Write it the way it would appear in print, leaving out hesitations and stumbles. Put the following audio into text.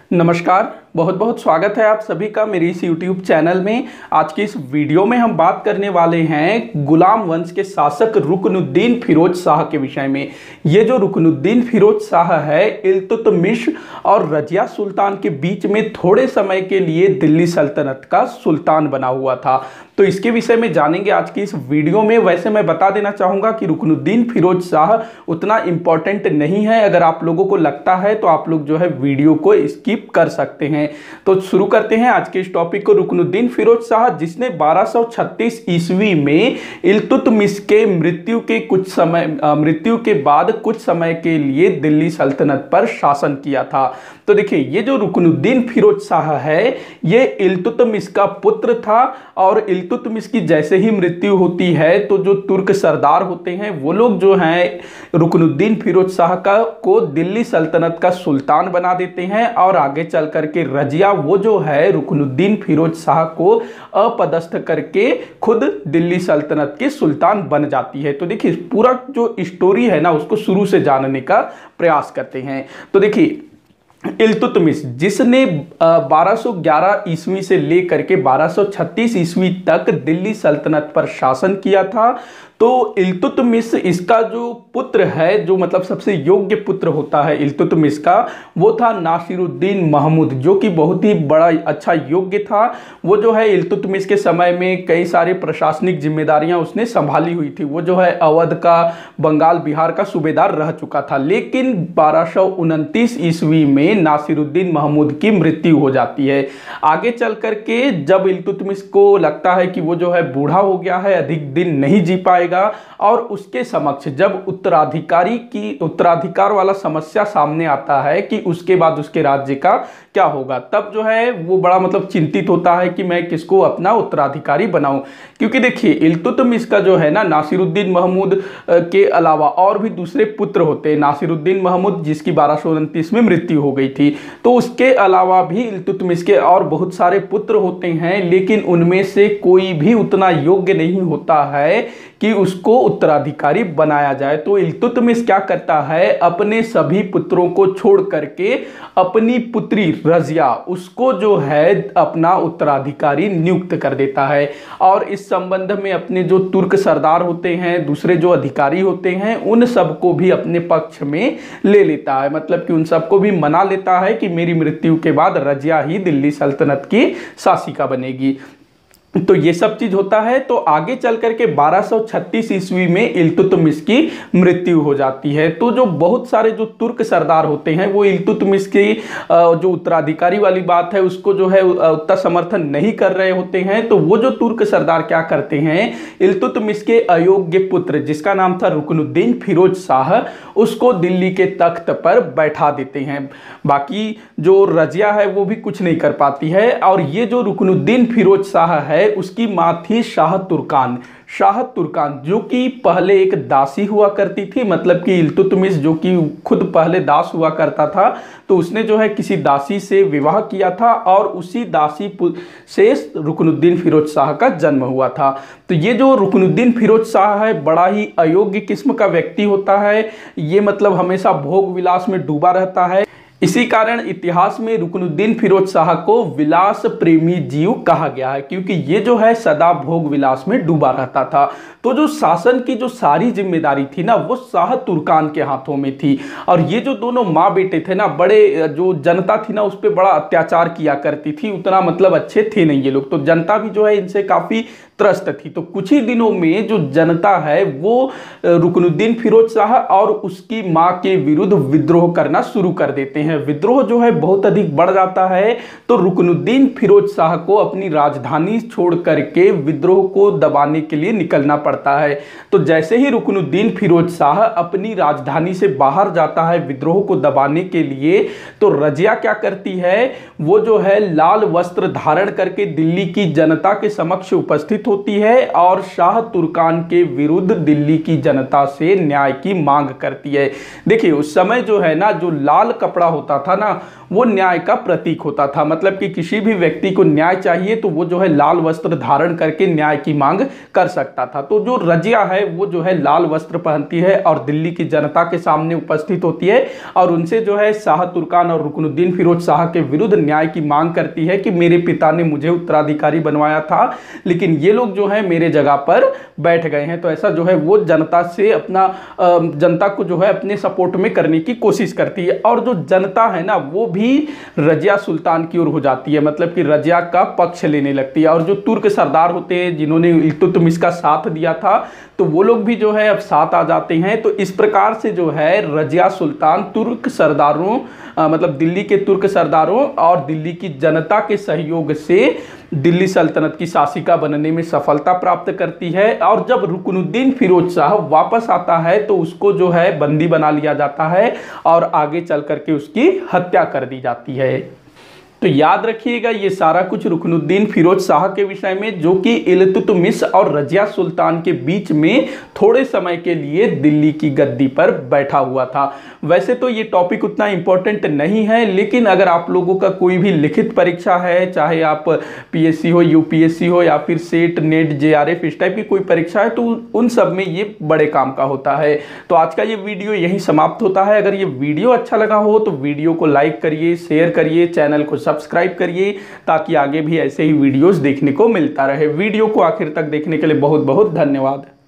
नमस्कार, बहुत बहुत स्वागत है आप सभी का मेरी इस YouTube चैनल में। आज की इस वीडियो में हम बात करने वाले हैं गुलाम वंश के शासक रुकनुद्दीन फिरोज शाह के विषय में। ये जो रुकनुद्दीन फिरोज शाह है, इल्तुतमिश और रजिया सुल्तान के बीच में थोड़े समय के लिए दिल्ली सल्तनत का सुल्तान बना हुआ था। तो इसके विषय में जानेंगे आज की इस वीडियो में। वैसे मैं बता देना चाहूँगा कि रुकनुद्दीन फिरोज शाह उतना इम्पोर्टेंट नहीं है। अगर आप लोगों को लगता है तो आप लोग जो है वीडियो को स्किप कर सकते हैं। तो शुरू करते हैं आज के इस टॉपिक को। रुकनुद्दीन फिरोज शाह, जिसने 1236 ईस्वी में इल्तुतमिश के मृत्यु के बाद कुछ समय के लिए दिल्ली सल्तनत पर शासन किया था। तो देखिए, ये जो रुकनुद्दीन फिरोज शाह है, ये इल्तुतमिश का पुत्र था। और इल्तुतमिश की जैसे ही मृत्यु होती है तो जो तुर्क सरदार होते हैं वो लोग जो हैं रुकनुद्दीन फिरोज शाह को दिल्ली सल्तनत का सुल्तान बना देते हैं। और आगे चल करके रजिया वो जो है रुकनुद्दीन फिरोज शाह को अपदस्थ करके खुद दिल्ली सल्तनत के सुल्तान बन जाती है। तो देखिए, पूरा जो स्टोरी है ना, उसको शुरू से जानने का प्रयास करते हैं। तो देखिए, इल्तुतमिश, जिसने 1211 ईस्वी से लेकर के 1236 ईस्वी तक दिल्ली सल्तनत पर शासन किया था। तो इल्तुतमिश, इसका जो पुत्र है, जो मतलब सबसे योग्य पुत्र होता है इल्तुतमिश का, वो था नासिरुद्दीन महमूद, जो कि बहुत ही बड़ा अच्छा योग्य था। वो जो है इल्तुतमिश के समय में कई सारे प्रशासनिक जिम्मेदारियां उसने संभाली हुई थी। वो जो है अवध का, बंगाल, बिहार का सूबेदार रह चुका था। लेकिन 1229 ईस्वी में नासिरुद्दीन महमूद की मृत्यु हो जाती है। आगे चल करके जब इल्तुतमिश को लगता है कि वो जो है बूढ़ा हो गया है, अधिक दिन नहीं जी पाएगा, और उसके समक्ष जब उत्तराधिकार वाला समस्या सामने आता है कि उसके बाद उसके राज्य का क्या होगा, तब जो है वो बड़ा मतलब चिंतित होता है कि मैं किसको अपना उत्तराधिकारी बनाऊं। क्योंकि देखिए, इल्तुतमिश का जो है ना, नासिरुद्दीन महमूद के अलावा और भी दूसरे पुत्र होते हैं। नासिरुद्दीन महमूद, जिसकी 1229 में मृत्यु हो गई थी, तो उसके अलावा भी इल्तुतमिश के और बहुत सारे पुत्र होते हैं। लेकिन उनमें से कोई भी उतना योग्य नहीं होता है कि उसको उत्तराधिकारी बनाया जाए। तो इल्तुतमिश क्या करता है, अपने सभी पुत्रों को छोड़ करके अपनी पुत्री रजिया, उसको जो है अपना उत्तराधिकारी नियुक्त कर देता है। और इस संबंध में अपने जो तुर्क सरदार होते हैं, दूसरे जो अधिकारी होते हैं, उन सबको भी अपने पक्ष में ले लेता है। मतलब कि उन सबको भी मना लेता है कि मेरी मृत्यु के बाद रजिया ही दिल्ली सल्तनत की शासिका बनेगी। तो ये सब चीज होता है। तो आगे चल करके 1236 ईस्वी में इल्तुतमिश की मृत्यु हो जाती है। तो जो बहुत सारे जो तुर्क सरदार होते हैं, वो इल्तुतमिश की जो उत्तराधिकारी वाली बात है उसको जो है उतना समर्थन नहीं कर रहे होते हैं। तो वो जो तुर्क सरदार क्या करते हैं, इल्तुतमिश के अयोग्य पुत्र, जिसका नाम था रुकनुद्दीन फिरोज शाह, उसको दिल्ली के तख्त पर बैठा देते हैं। बाकी जो रजिया है वो भी कुछ नहीं कर पाती है। और ये जो रुकनुद्दीन फिरोज शाह है, उसकी मां थी शाह तुर्कान, जो कि पहले एक दासी हुआ करती थी। मतलब कि इल्तुतमिश, जो कि खुद पहले दास हुआ करता था, तो उसने जो है किसी दासी से विवाह किया था और उसी दासी से रुकनुद्दीन फिरोज शाह का जन्म हुआ था। तो ये जो रुकनुद्दीन फिरोज शाह है, बड़ा ही अयोग्य किस्म का व्यक्ति होता है। ये मतलब हमेशा भोग विलास में डूबा रहता है। इसी कारण इतिहास में रुकनुद्दीन फिरोज शाह को विलास प्रेमी जीव कहा गया है, क्योंकि ये जो है सदा भोग विलास में डूबा रहता था। तो जो शासन की जो सारी जिम्मेदारी थी ना, वो शाह तुर्कान के हाथों में थी। और ये जो दोनों माँ बेटे थे ना, बड़े जो जनता थी ना, उस पर बड़ा अत्याचार किया करती थी। उतना मतलब अच्छे थे नहीं ये लोग। तो जनता भी जो है इनसे काफी त्रस्त थी। तो कुछ ही दिनों में जो जनता है वो रुकनुद्दीन फिरोज शाह और उसकी मां के विरुद्ध विद्रोह करना शुरू कर देते हैं। विद्रोह जो है बहुत अधिक बढ़ जाता है। तो रुकनुद्दीन फिरोज शाह को अपनी राजधानी छोड़ करके विद्रोह को दबाने के लिए निकलना पड़ता है। तो जैसे ही रुकनुद्दीन फिरोज शाह अपनी राजधानी से बाहर जाता है विद्रोह को दबाने के लिए, तो रजिया क्या करती है, वो जो है लाल वस्त्र धारण करके दिल्ली की जनता के समक्ष उपस्थित होती है और शाह तुर्कान के विरुद्ध दिल्ली की जनता से न्याय की मांग करती है। देखिए, उस समय जो है ना, जो लाल कपड़ा होता था ना, वो न्याय का प्रतीक होता था। मतलब कि किसी भी व्यक्ति को न्याय चाहिए तो वो जो है लाल वस्त्र धारण करके न्याय की मांग कर सकता था। तो जो रजिया है वो जो है लाल वस्त्र पहनती है और दिल्ली की जनता के सामने उपस्थित होती है और उनसे जो है शाह तुर्कान और रुकनुद्दीन फिरोज शाह के विरुद्ध न्याय की मांग करती है कि मेरे पिता ने मुझे उत्तराधिकारी बनवाया था, लेकिन ये लोग जो है मेरे जगह पर बैठ गए हैं। तो ऐसा जो है वो जनता से अपना जनता को जो है अपने सपोर्ट में करने की कोशिश करती है और जो जनता है ना वो भी रजिया सुल्तान की ओर हो जाती है, मतलब कि रजिया का पक्ष लेने लगती है। और जो तुर्क सरदार होते हैं जिन्होंने इल्तुतमिश का साथ दिया था तो वो लोग भी जो है अब साथ आ जाते हैं। तो इस प्रकार से जो है रजिया सुल्तान तुर्क सरदारों मतलब दिल्ली के तुर्क सरदारों और दिल्ली की जनता के सहयोग से दिल्ली सल्तनत की शासिका बनने में सफलता प्राप्त करती है। और जब रुकनुद्दीन फिरोज शाह वापस आता है तो उसको जो है बंदी बना लिया जाता है और आगे चल करके उसकी हत्या कर दी जाती है। तो याद रखिएगा ये सारा कुछ रुकनुद्दीन फिरोज शाह के विषय में, जो कि इल्तुतमिश और रजिया सुल्तान के बीच में थोड़े समय के लिए दिल्ली की गद्दी पर बैठा हुआ था। वैसे तो ये टॉपिक उतना इंपॉर्टेंट नहीं है, लेकिन अगर आप लोगों का कोई भी लिखित परीक्षा है, चाहे आप पीएससी हो, यूपीएससी हो या फिर सेट नेट जेआरएफ इस टाइप की कोई परीक्षा है, तो उन सब में ये बड़े काम का होता है। तो आज का ये वीडियो यहीं समाप्त होता है। अगर ये वीडियो अच्छा लगा हो तो वीडियो को लाइक करिए, शेयर करिए, चैनल को सब्सक्राइब करिए ताकि आगे भी ऐसे ही वीडियोस देखने को मिलता रहे। वीडियो को आखिर तक देखने के लिए बहुत बहुत धन्यवाद।